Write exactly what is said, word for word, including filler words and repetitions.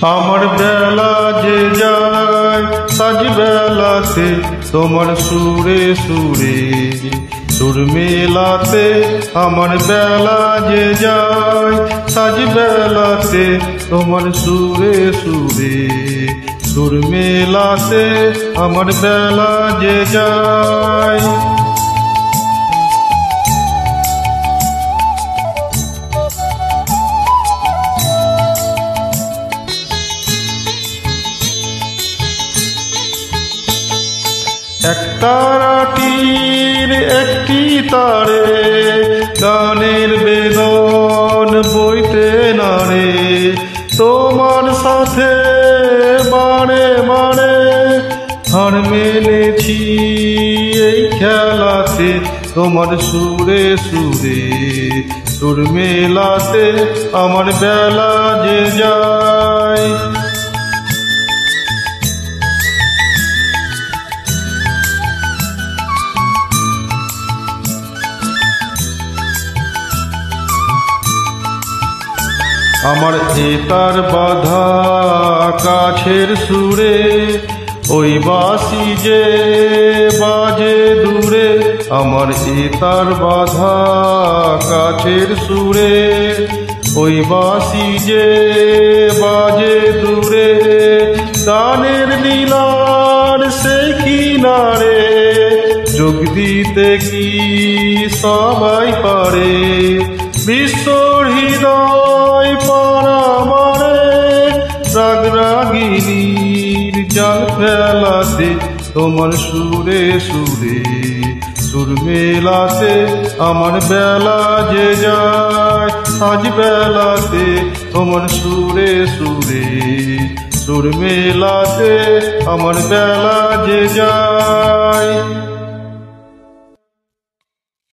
আমার বেলা যে যায় সাজ বেলাতে তোমার সুরে সুরে সুর মেলাতে। আমার বেলা যে যায় সাজ বেলাতে তোমার সুরে সুরে সুর মেলাতে। আমার বেলা যে যায় এক তারাটির একটি তারে গানের বেদন বইতে নারে। তোমার সাথে বারে বারে হার মেনেছি এই খেলাতে। তোমার সুরে সুরে সুর মেলাতে আমার বেলা যে যায়। আমার এতার বাধা কাছের সুরে ওই বাঁশি যে বাজে দূরে। আমার এতার বাধা কাছের সুরে ওই বাঁশি যে বাজে দূরে। গানের নীলার সেই কিনারে যোগ দিতে কি সবাই পারে। বিশ্ব হৃদয় পারামারে রাগ রাগিনীর জাল ফেলাতে। তোমার সুরে সুরে সুর মেলাতে আমার বেলা যে যায় সাজ বেলাতে। তোমার সুরে সুরে সুর মেলাতে আমার বেলা যে যায়।